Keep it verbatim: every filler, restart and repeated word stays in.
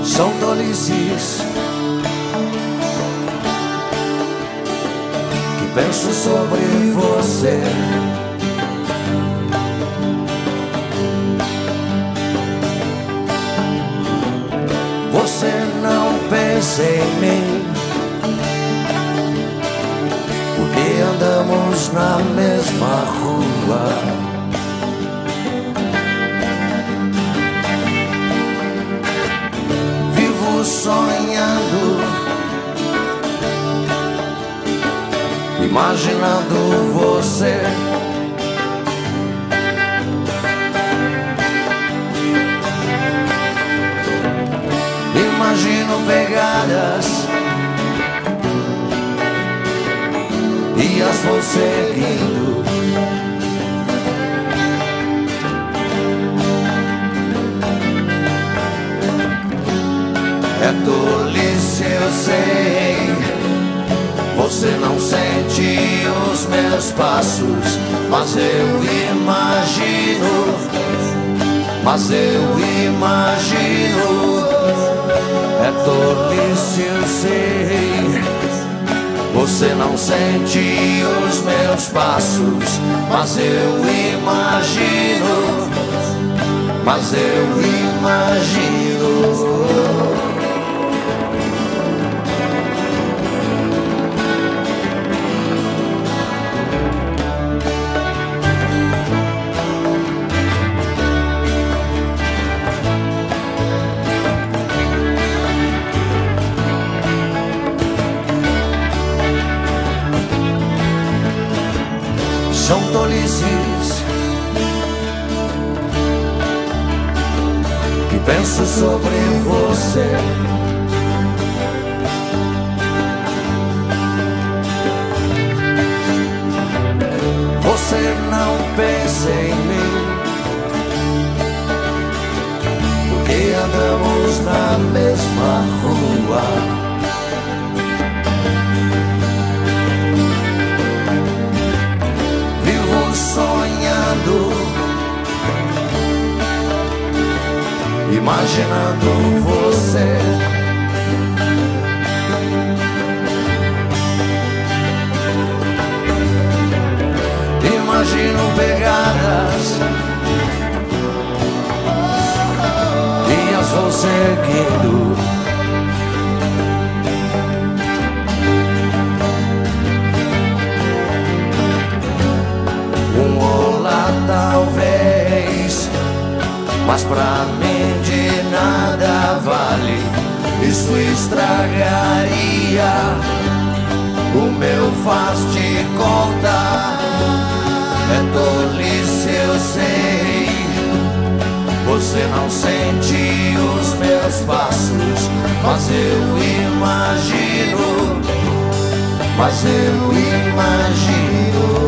São tolices que penso sobre você. Você não pensa em mim, porque andamos na mesma rua. Sonhando, imaginando você. Imagino pegadas e as vou seguindo. É tolice, eu sei. Você não sente os meus passos, mas eu imagino, mas eu imagino. É tolice, eu sei. Você não sente os meus passos, mas eu imagino, mas eu imagino. São tolices que penso sobre você. Você não pensa em mim, porque andamos na mesma rua. Sonhando, imaginando você. Imagino pegadas e as vou seguindo. Talvez, mas pra mim de nada vale. Isso estragaria o meu faz de conta. É tolice, eu sei. Você não sente os meus passos, mas eu imagino, mas eu imagino.